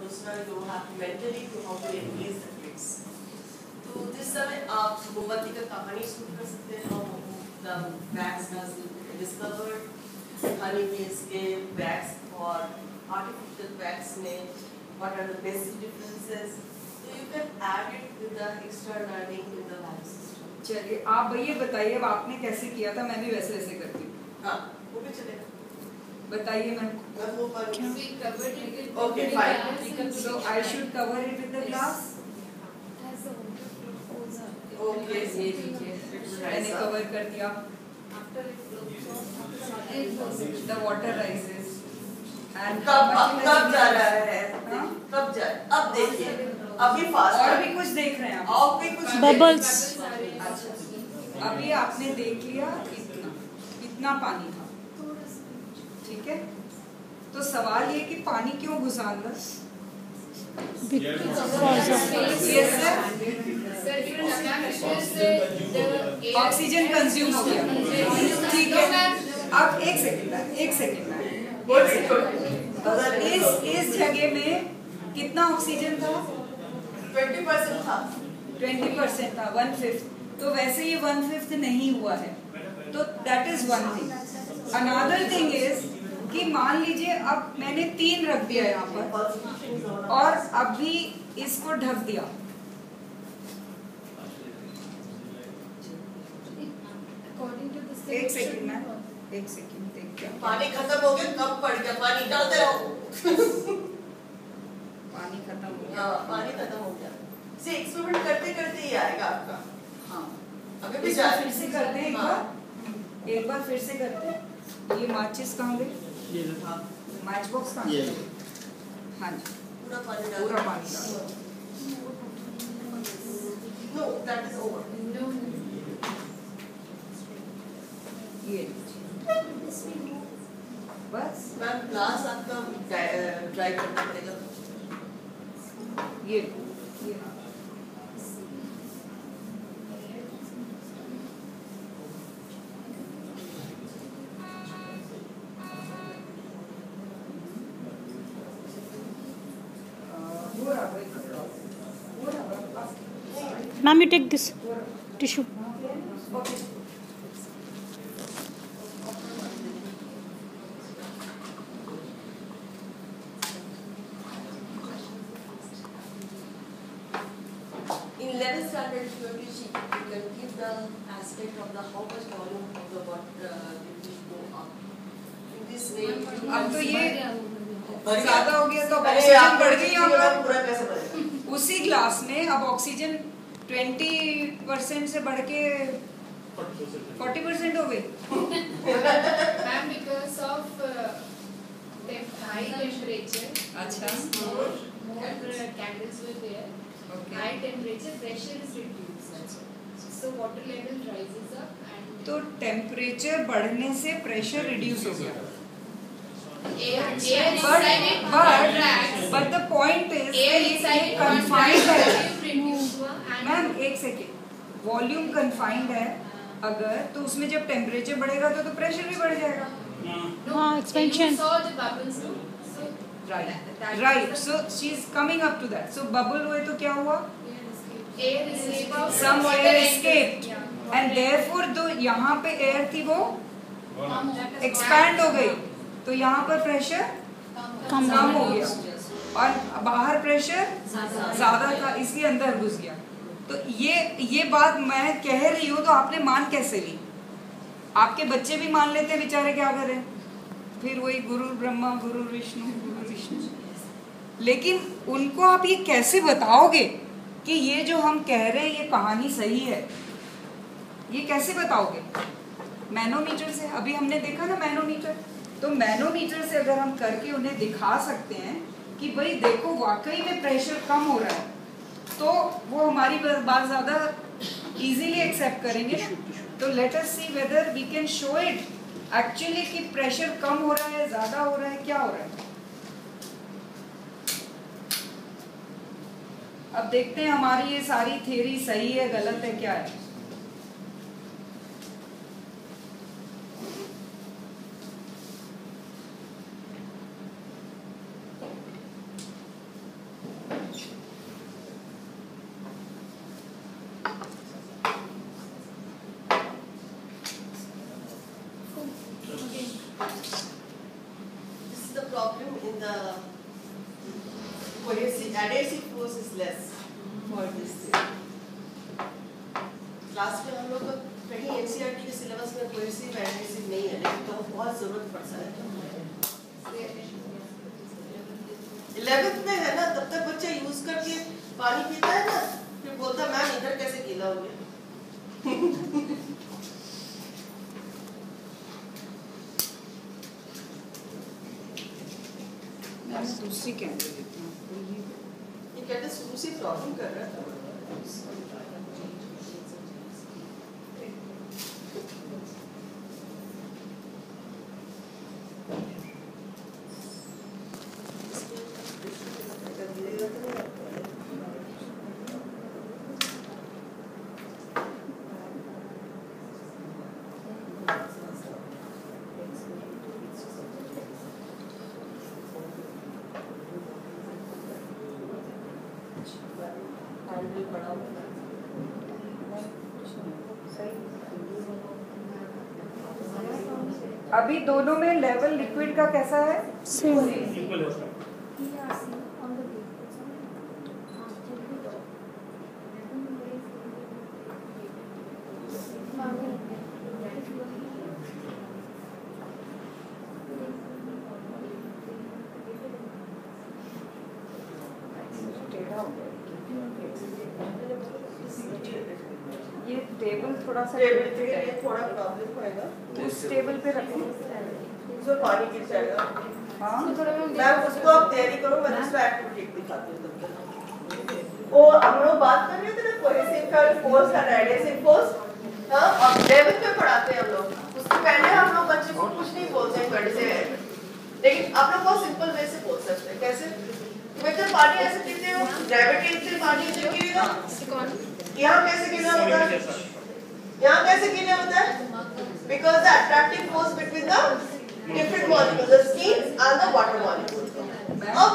दूसरा you have to mentally to how to engage the kids. तो जिस समय आप मोमबत्ती का कहानी शुरू कर सकते हैं, how the wax has discovered honey base के वैक्स और आर्टिफिशियल वैक्स में what are the basic differences, so you can add it with the extra learning in the value system। चलिए आप भैया बताइए, अब आपने कैसे किया था, मैं भी वैसे वैसे करती हूँ। हाँ वो भी चलेगा, बताइए ma'am. Okay fine, so I should cover it with the glass। okay ये लीजिए, मैंने कवर कर दिया। the water rises and कब जा रहा है, कब जा, अब देखिए अभी फास्ट और भी कुछ देख रहे हैं आप, और भी कुछ बबल्स। अच्छा अभी आपने देख लिया इतना पानी था, ठीक है। तो सवाल ये कि पानी क्यों घुसा अंदर? ऑक्सीजन कंज्यूम हो गया, ठीक है। अब एक सेकंड इस जगह में कितना ऑक्सीजन था? 20% था, 20% था, 1/5। तो वैसे ये 1/5 नहीं हुआ है, तो that is one thing. Another thing is कि मान लीजिए अब मैंने 3 रख दिया यहाँ पर और अभी इसको ढक दिया, एक सेकंड मैम, एक सेकंड देखिए। पानी खत्म हो गया, कब पड़ गया, पानी डालते रहो। पानी खत्म हो गया, पानी खत्म हो गया। से एक्सपेरिमेंट करते करते ही आएगा आपका। हाँ अभी भी फिर से करते हैं एक बार फिर से करते हैं। ये माचिस कहाँ गई? मैच बॉक्स कहाँ गई? हाँ जी, पूरा पानी डालो। No that is over. ये बस मैम ग्लास आपका ड्राई करना पड़ेगा। ये Ma'am, you take this tissue. In 11th standard, you can give the aspect of the how much volume of the water will go up. In this way, अब तो ये ज्यादा हो गया, तो ऑक्सीजन बढ़ गई यहाँ पर पूरा कैसे बढ़ेगा? उसी ग्लास में अब ऑक्सीजन 20% से बढ़ के 40% हो गई। Ma'am, because of high temperature, अच्छा, more candles were there. Okay. High temperature, pressure is reduced. So water level rises up and तो टेम्परेचर बढ़ने से प्रेशर रिड्यूस हो गया। But the point is ये confined है। मैम एक सेकेंड, वॉल्यूम कंफाइंड है अगर, तो उसमें जब टेम्परेचर बढ़ेगा तो प्रेशर भी बढ़ जाएगा। हाँ, expansion. Right, so she is coming up to that. So bubble हुए तो क्या हुआ? Some air escaped and therefore जो यहाँ पे एयर थी वो एक्सपैंड हो गई, तो यहाँ पर प्रेशर कम हो गया और बाहर प्रेशर ज्यादा था, इसलिए अंदर घुस गया। तो ये बात मैं कह रही हूँ, तो आपने मान कैसे ली? आपके बच्चे भी मान लेते हैं बेचारे, क्या करें? फिर वही गुरु ब्रह्मा गुरु विष्णु। लेकिन उनको आप ये कैसे बताओगे कि ये जो हम कह रहे हैं ये कहानी सही है? ये कैसे बताओगे? मैनोमीटर से, अभी हमने देखा ना मैनोमीटर, तो मैनोमीटर से अगर हम करके उन्हें दिखा सकते हैं कि भाई देखो वाकई में प्रेशर कम हो रहा है, तो वो हमारी बात ज्यादा इजीली एक्सेप्ट करेंगे। तो let us see whether we can show it actually कि प्रेशर कम हो रहा है, ज्यादा हो रहा है, क्या हो रहा है। अब देखते हैं हमारी ये सारी थ्योरी सही है गलत है क्या है। adhesive force is less for this thing. Class में हम लोग कहीं NCERT के सिलेबस में कोहेसिव एडहेसिव नहीं है, लेकिन तो बहुत जरूरत पड़ता है। 11th में है ना, तब तक बच्चा यूज करके पानी पीता है ना, फिर बोलता मैम इधर कैसे गीला हो गया। दूसरी कैमरे देती हूँ। ये कहते शुरू से प्रॉब्लम कर रहा था। अभी दोनों में लेवल लिक्विड का कैसा है? सेम। इक्वल होता है। ये टेबल थोड़ा सा थोड़ा प्रॉब्लम होएगा, उस टेबल पे रखें। उसमें पानी गिर जाएगा। हाँ मैम उसको आप तैयारी करो, मैं दूसरा एक्टिविटी दिखाती हूँ तब तक। वो हम लोग बात कर रहे थे ना कोहेसिव का फोर्स का एडहेसिव फोर्स, हाँ अब लेवल पे पढ़ाते हैं हम लोग। उसके पहले हम लोग बच्चे को कुछ नहीं बोलते हैं वर्ड से, लेकिन आप लोग बहुत सिंपल वे से बोल सकते हैं। कैसे? जब पानी ऐसे पीते हो, ग्रेविटी से पानी जो गिरेगा, यहाँ कैसे गिरना होता है? यहाँ कैसे गिरना होता है? Because the attractive force between the different molecules, the steam and the water molecule. अब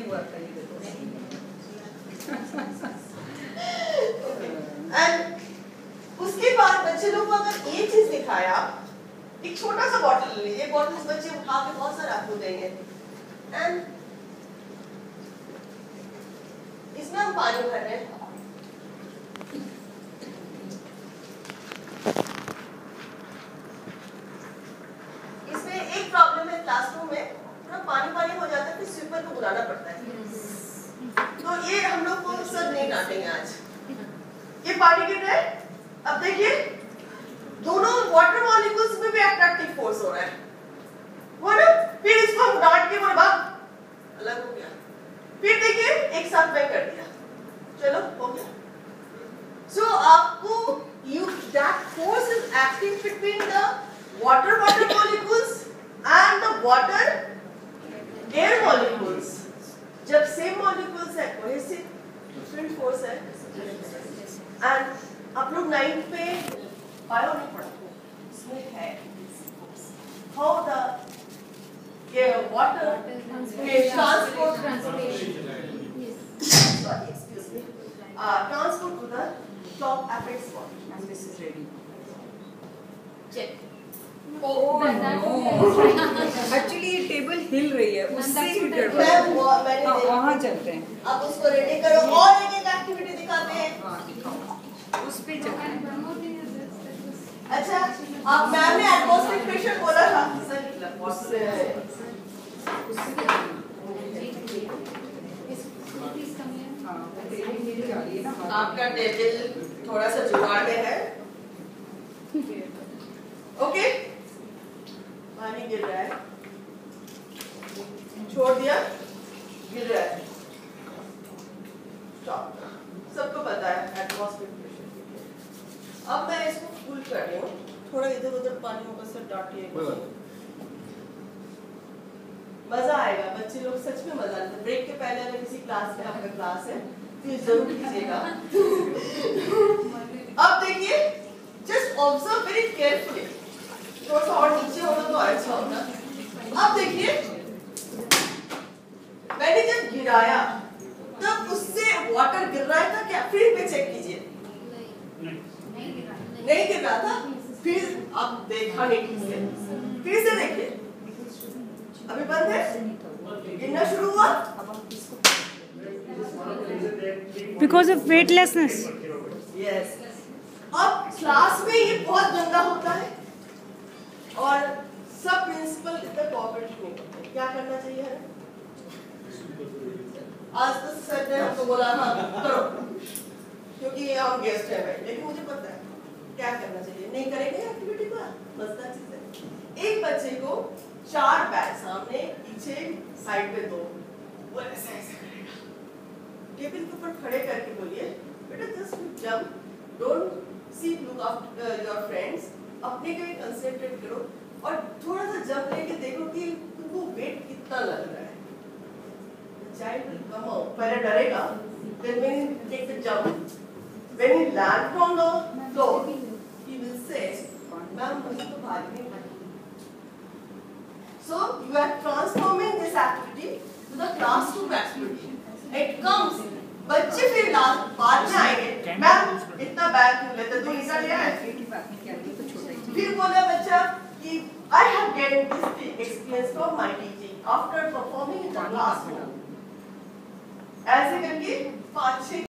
and उसके बाद बच्चे लोग को अगर ये चीज दिखाया, एक छोटा सा बॉटल ले लीजिए, बॉटल इस बच्चे उठा के बहुत सारा आपको देंगे, and इसमें हम पानी भर रहे हैं। इसमें एक प्रॉब्लम है क्लासरूम में, थोड़ा पानी पानी हो जाता है, फिर स्वीपर को बुलाना पड़ता है। तो ये हम लोग को सर नहीं डांटेंगे आज। ये पानी गिर रहा है, अब देखिए दोनों वाटर मॉलिक्यूल्स में भी अट्रैक्टिव फोर्स हो रहा है, वो ना, फिर इसको हम डांट के बोले बाप अलग हो गया, फिर देखिए एक साथ में कर दिया, चलो हो गया। So आपको that force is acting between the water molecules and the water air molecules. जब same molecules है cohesive different force है, and आप लोग 9th पे बायो नहीं पढ़ते, इसमें है how the water transport transport to the top apex body, and this is ready. Check. Actually ये टेबल हिल रही है, उससे ही गड़बड़ है। वहाँ चलते हैं। अब उसको रेडी करो और एक एक्टिविटी दिखाते हैं। उस पे चलते हैं। अच्छा, आप मैम ने एटमॉस्फेरिक प्रेशर बोला था, आपका टेबल थोड़ा सा जुगाड़ में है। ओके, पानी गिर रहा है, छोड़ दिया, गिर रहा है, स्टॉप। सबको पता है एटमॉस्फेरिक प्रेशर। अब मैं इसको फुल कर रही हूँ, थोड़ा इधर उधर पानी होगा सर, डांटिएगा, मजा आएगा। बच्चे लोग सच में मजा आते हैं। ब्रेक के पहले अगर किसी क्लास में आपका क्लास है तो जरूर कीजिएगा। अब देखिए, जस्ट ऑब्जर्व वेरी केयरफुली, थोड़ा सा और नीचे होगा तो अच्छा होगा। अब देखिए, मैंने जब गिराया तब उससे वाटर गिर रहा था क्या? फिर पे चेक कीजिए, नहीं गिर रहा था। फिर अब देखा नहीं ठीक से, फिर से देखिए, अभी बंद है, गिरना शुरू हुआ, Because of weightlessness. Yes. अब क्लास में ये बहुत गंदा होता है और सब प्रिंसिपल इतना कोऑपरेट नहीं करते। क्या करना चाहिए है? आज तो सर ने हमको बोला हाँ करो, क्योंकि हम गेस्ट हैं भाई, लेकिन मुझे पता है क्या करना चाहिए। नहीं करेंगे एक्टिविटी को, मजेदार चीज है। एक बच्चे को 4 बैग सामने पीछे साइड पे 2, वो ऐसे ऐसे करेगा। टेबल के ऊपर खड़े करके बोलिए बेटा just jump, don't see look after your friends, अपने को कंसंट्रेट करो और थोड़ा सा जंप लेके देखो कि तुमको वेट कितना लग रहा है। Child will come out, पहले डरेगा, then when he take the jump, when he land on the floor, he will say, "Ma'am, मुझे तो भागने पड़ेगा." So you are transforming this activity to the classroom activity. It comes, बच्चे फिर बाद में आएंगे, मैम इतना बैग क्यों लेते, तो इतना लिया है? फिर बोला बच्चा कि I have gained this experience from my teaching after performing in the classroom. ऐसे करके 5-6